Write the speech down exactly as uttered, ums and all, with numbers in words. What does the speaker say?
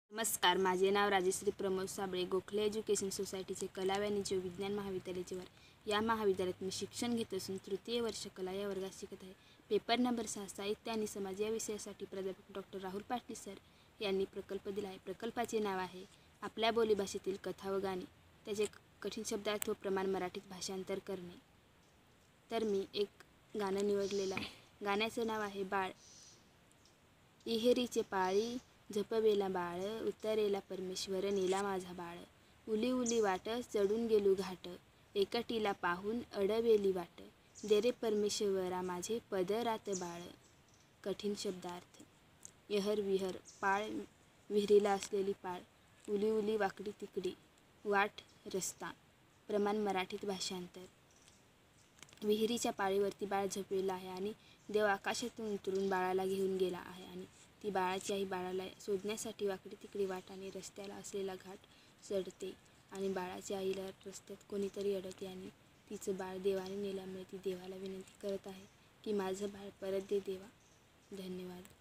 नमस्कार, माझे नाव राजश्री प्रमोद साबळे. गोखले एज्युकेशन सोसायटीचे कला वाणिज्य विज्ञान महाविद्यालयाचे वर. या महाविद्यालयात मी शिक्षण घेत असून तृतीय वर्ष कला या वर्गात शिकत आहे. पेपर नंबर सहा साहित्य आणि समाज या विषयासाठी प्राध्यापक डॉक्टर राहुल पाटील सर यांनी प्रकल्प दिला आहे. प्रकल्पाचे नाव आहे आपल्या बोलीभाषेतील कथा व गाणी, त्याचे कठीण शब्दार्थ व प्रमाण मराठीत भाषांतर करणे. तर मी एक गाणं निवडलेलं आहे. गाण्याचं नाव आहे बाळ. इहेरीचे पाळी झोपवेला बाळ, उतरेला परमेश्वर नेला माझा बाळ. उली उली वाट चढून गेलू घाट, एकटीला पाहून अडवेली वाट. दे रे परमेश्वरा माझे पदरात बाळ. कठीण शब्दार्थ. यहर विहर पाळ, विहिरीला असलेली पाळ. उली उली वाकडी तिकडी वाट रस्ता. प्रमाण मराठीत भाषांतर. विहिरीच्या पाळीवरती बाळ झोपलेलं आहे आणि देव आकाशातून उतरून बाळाला घेऊन गेला आहे आणि ती बाळाची आई बाळाला शोधण्यासाठी वाकडी तिकडी वाट आणि रस्त्याला असलेला घाट चढते आणि बाळाच्या आईला रस्त्यात कोणीतरी अडवते आणि तिचं बाळ देवाने नेल्यामुळे ती देवाला विनंती करत आहे की माझं बाळ परत दे देवा. धन्यवाद.